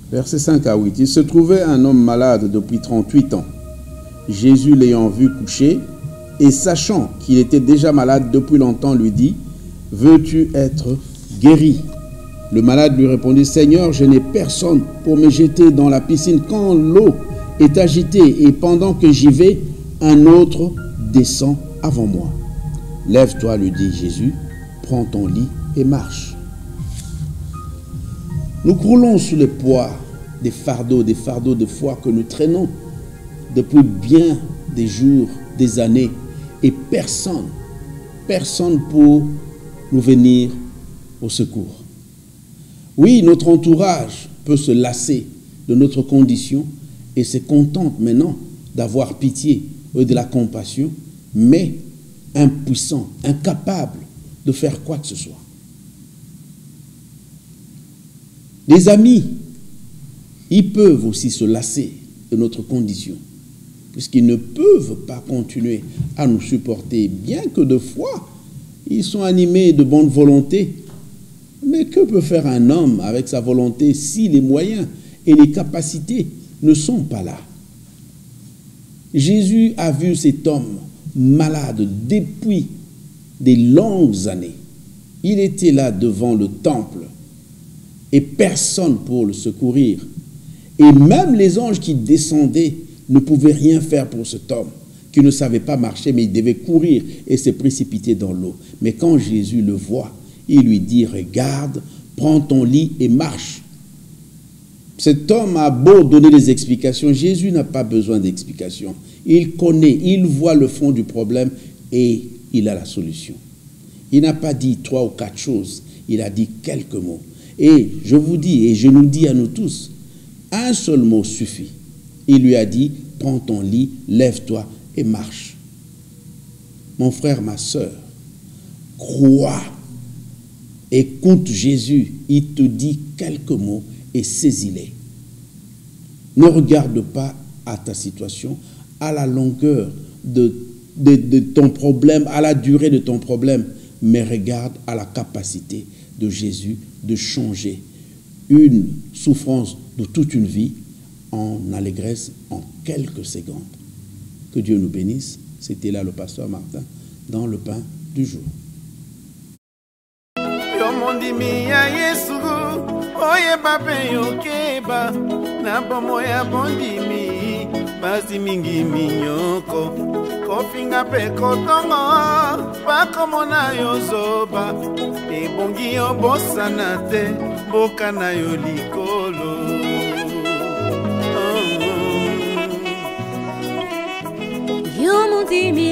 Versets 5 à 8. Il se trouvait un homme malade depuis 38 ans. Jésus l'ayant vu coucher, et sachant qu'il était déjà malade depuis longtemps, lui dit, « Veux-tu être guéri ?» Le malade lui répondit, « Seigneur, je n'ai personne pour me jeter dans la piscine quand l'eau est agitée, et pendant que j'y vais, un autre descend avant moi. » « Lève-toi, lui dit Jésus, prends ton lit et marche. » Nous croulons sous le poids des fardeaux de foi que nous traînons depuis bien des jours, des années, et personne pour nous venir au secours. Oui, notre entourage peut se lasser de notre condition et se contente maintenant d'avoir pitié et de la compassion, mais impuissant, incapable de faire quoi que ce soit. Les amis, ils peuvent aussi se lasser de notre condition, puisqu'ils ne peuvent pas continuer à nous supporter, bien que de fois, ils sont animés de bonne volonté. Mais que peut faire un homme avec sa volonté si les moyens et les capacités ne sont pas là? Jésus a vu cet homme malade depuis des longues années. Il était là devant le temple et personne pour le secourir. Et même les anges qui descendaient ne pouvaient rien faire pour cet homme qui ne savait pas marcher, mais il devait courir et se précipiter dans l'eau. Mais quand Jésus le voit, il lui dit, « Regarde, prends ton lit et marche. » Cet homme a beau donner des explications, Jésus n'a pas besoin d'explications. Il connaît, il voit le fond du problème et il a la solution. Il n'a pas dit 3 ou 4 choses, il a dit quelques mots. Et je vous dis, et je nous dis à nous tous, un seul mot suffit. Il lui a dit, prends ton lit, lève-toi et marche. Mon frère, ma soeur, crois, écoute Jésus, il te dit quelques mots et saisis-les. Ne regarde pas à ta situation, à la longueur de ton problème, à la durée de ton problème, mais regarde à la capacité de Jésus de changer une souffrance de toute une vie en allégresse en quelques secondes. Que Dieu nous bénisse. C'était là le pasteur Martin dans le pain du jour. Basi mingi minyoko kofinga pe kotongo bakomona yo zoba ebongi yo bosana te boka na yo likolo yo mondimi